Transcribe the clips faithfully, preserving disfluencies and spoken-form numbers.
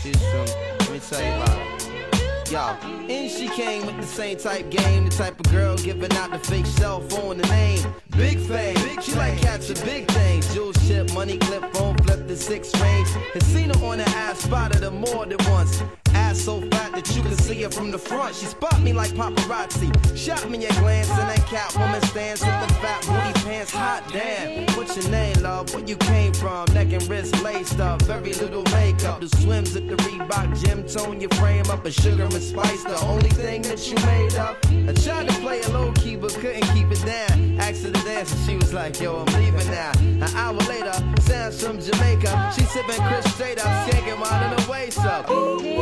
she's from, let me tell you about her. Yo, and she came with the same type game, the type of girl giving out the fake cell phone, the name Big Fame. She like catching big things, jewel ship, money clip, phone flip, the six range. Had seen her on the ass, spotted her more than once. Ass so fat that you can see her from the front. She spot me like paparazzi, shot me a glance, and that Catwoman stands with the fat booty pants. Hot damn, what's your name, love? Where you came from? Neck and wrist laced up, very little makeup. The swims at the Reebok gym, tone your frame up, a sugar and spice, the only thing that you made up. I tried to play it low key, but couldn't keep it down. Asked her to dance, and she was like, yo, I'm leaving now. An hour later, sounds from Jamaica. She sipping Chris straight up, skanking while in her waist up.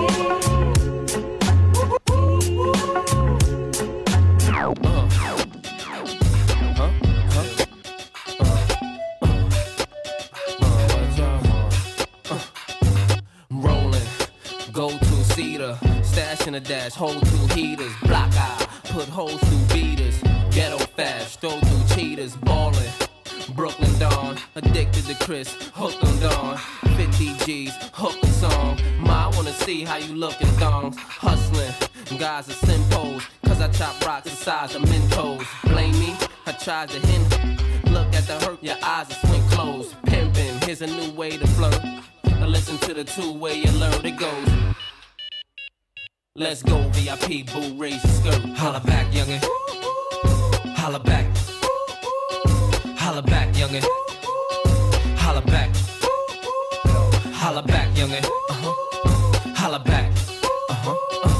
Go-to cedar, stash in a dash, hold two heaters, block eye, put holes through beaters, ghetto fast, stroll through cheaters, ballin', Brooklyn Dawn, addicted to Chris, hooked on Dawn, fifty G's, hook a song, Ma, I wanna see how you look in thongs, hustling, guys are simpos, cause I chop rocks the size of Mentos, blame me, I tried to hint, look at the hurt, your eyes are swing closed, pimpin', here's a new way to flirt. Now listen to the two-way alert, it goes. Let's go, V I P, boo, raise your skirt. Holla back, youngin'. Holla back. Holla back, youngin'. Holla back. Holla back, youngin'. Uh-huh. Holla back. Uh-huh. Uh-huh.